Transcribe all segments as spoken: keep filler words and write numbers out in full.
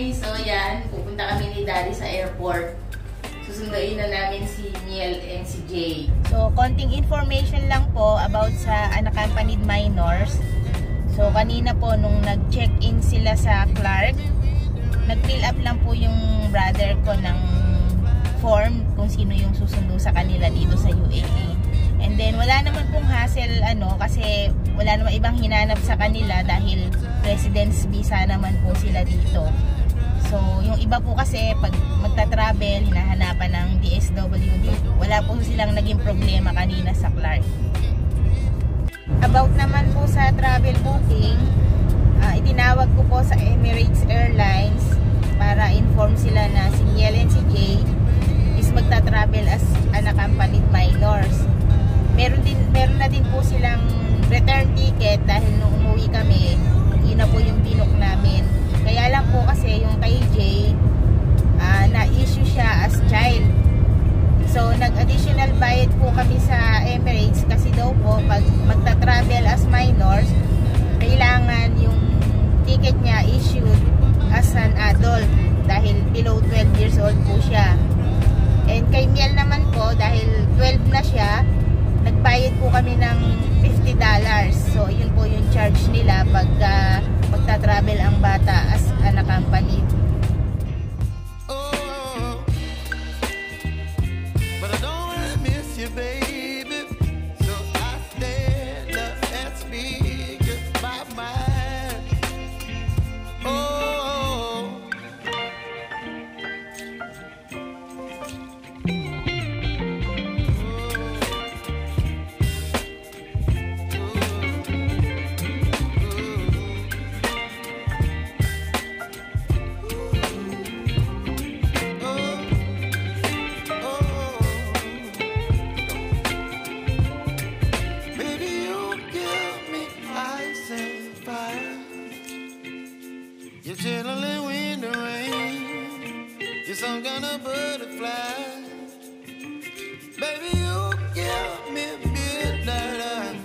guys, so yan, pupunta kami ni Daddy sa airport. Susunduin na namin si Miel and si Jay. So, konting information lang po about sa unaccompanied minors. So, kanina po nung nag-check-in sila sa Clark, nag-fill up lang po yung brother ko ng form kung sino yung susundo sa kanila dito sa U A E. And then, wala naman pong hassle, ano, kasi wala naman ibang hinanap sa kanila dahil residence visa naman po sila dito. So, yung iba po kasi, pag magta-travel, hinahanapan ng D S W D. Wala po silang naging problema kanina sa Clark. About naman po sa travel booking, uh, itinawag ko po sa Emirates Airlines para inform sila na si Miel and si Jay is magta-travel as unaccompanied minors. Meron din meron na din po silang return ticket dahil nung umuwi kami, yun na po yung binook namin. Kaya lang po kasi yung kay Jay, uh, na-issue siya as child. So, nag-additional bayad po kami sa Emirates kasi daw po, pag magta-travel as minors, kailangan yung ticket niya issued as an adult dahil below twelve years old po siya. And kay Miel naman po, dahil twelve na siya, nagbayad po kami ng fifty dollars. So, yun po yung charge nila pag uh, magta-travel ang bata as unaccompanied. Oh, but I don't wanna miss you, baby. So I stand up and speak my mind. Oh, you're chilling in the rain. You're some kind of butterfly. Baby, you give me midnight.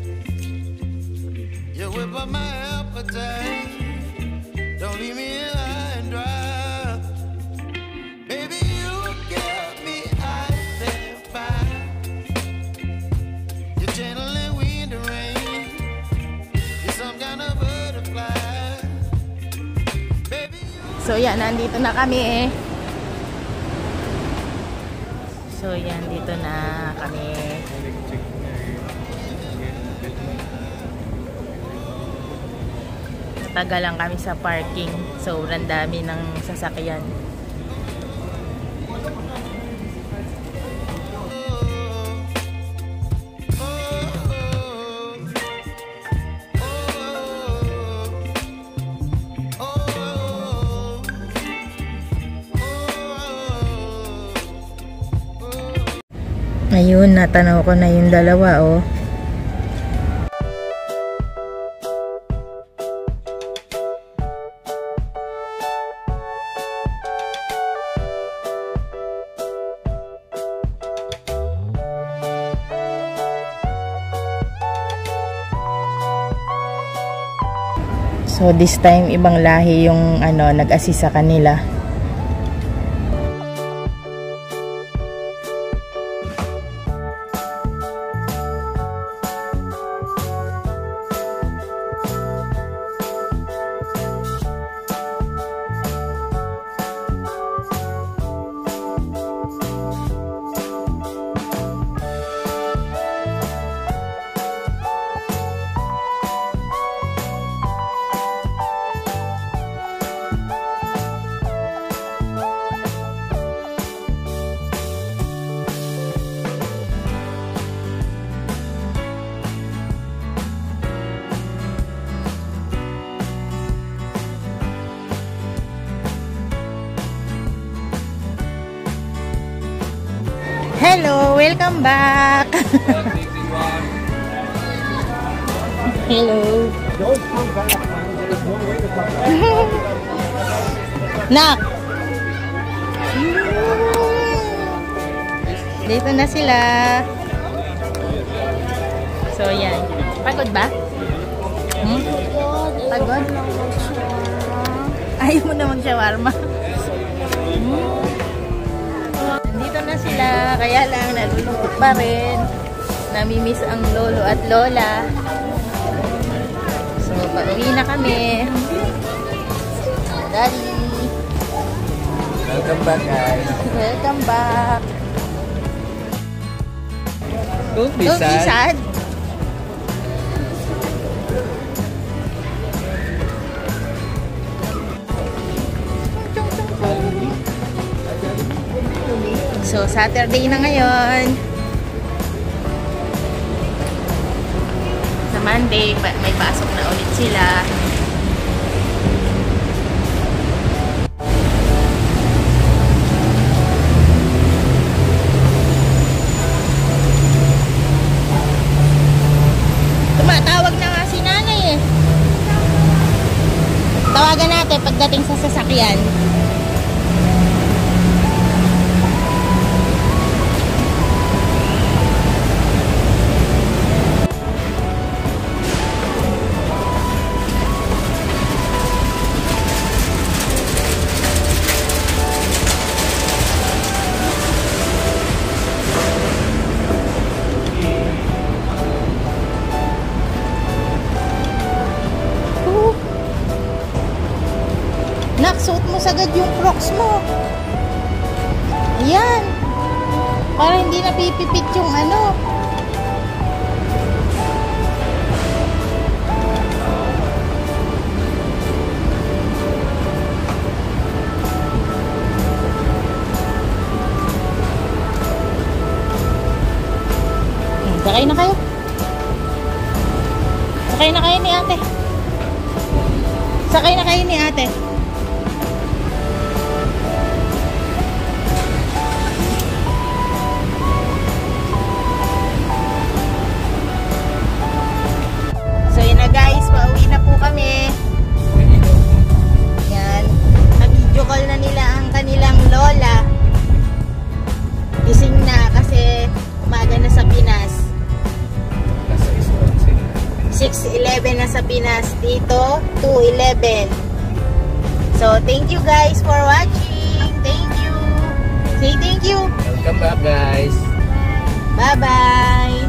You whip up my appetite. Don't leave me high and dry. Baby, you give me ice and fire. You're channeling wind and rain. You're some kind of butterfly. So yan, nandito na kami eh. So yan, dito na kami. Tagal lang kami sa parking. Sobrang dami ng sasakyan. Ayun, natanaw ko na yung dalawa, oh. So this time, ibang lahi yung ano, nag-assist sa kanila. Hello, welcome back. Hello. Nak. Dito na sila. So yan. Pagod ba? Hmm? Pagod? Ayaw mo na mag-shawarma. Hmm. Nandito na sila, kaya lang nalulungkot pa rin. Namimiss ang lolo at lola. So, pauwi na kami. Daddy. Welcome back, guys. Welcome back. Don't be Don't be sad. sad. So, Saturday na ngayon. Sa Monday, may pasok na ulit sila. Tumatawag na nga si nanay eh. Tawagan natin pagdating sa sasakyan. Naksuot mo sagad yung Crocs mo. Ayan. Para hindi napipipit yung ano. Hmm, sakay na kayo. Sakay na kayo ni ate. Sakay na kayo ni ate. So yun na guys, pauwi na po kami. Yan. Na-video call na nila ang kanilang lola. Gising na kasi umaga na sa Pinas. six eleven na sa Pinas. Dito, two eleven. So thank you guys for watching. Thank you. Say thank you. Welcome back, guys. Bye-bye.